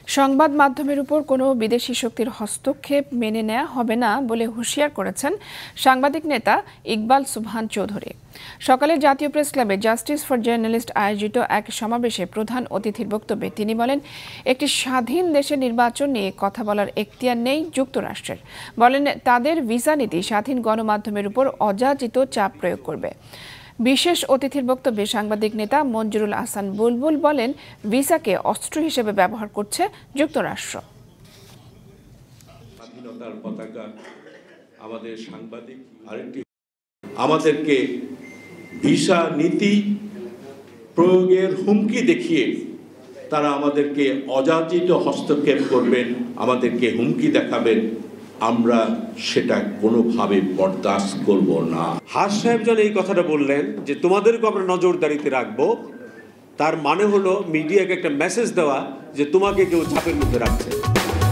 সংবাদ মাধ্যমের উপর কোনো বিদেশি শক্তির হস্তক্ষেপ মেনে নেওয়া হবে না বলে হুঁশিয়ার করেছেন সাংবাদিক নেতা ইকবাল সুবহান চৌধুরী। সকালে জাতীয় প্রেস ক্লাবে জাস্টিস ফর জার্নালিস্ট আয়োজিত এক সমাবেশে প্রধান অতিথির বক্তব্যে তিনি বলেন, একটি স্বাধীন দেশের নির্বাচন নিয়ে কথা বলার এখতিয়ার নেই যুক্তরাষ্ট্রের। বলেন, তাদের ভিসা নীতি স্বাধীন গণমাধ্যমের উপর অযাচিত চাপ প্রয়োগ করবে। বিশেষ অতিথির বক্তব্যে সাংবাদিক নেতা মঞ্জুরুল আহসান বুলবুল বলেন, ভিসাকে অস্ত্র হিসেবে ব্যবহার করছে যুক্তরাষ্ট্র। স্বাধীনতার পতাকা আমাদের সাংবাদিক আমাদেরকে ভিসা নীতি প্রয়োগের হুমকি দেখিয়ে তারা আমাদেরকে অযাচিত হস্তক্ষেপ করবেন, আমাদেরকে হুমকি দেখাবেন। আমরা সেটা কোনোভাবে বরদাস্ত করব না। হাস সাহেব যখন এই কথাটা বললেন যে তোমাদেরকে আমরা নজরদারিতে রাখবো, তার মানে হলো মিডিয়াকে একটা মেসেজ দেওয়া যে তোমাকে কেউ চাপের মধ্যে রাখছে।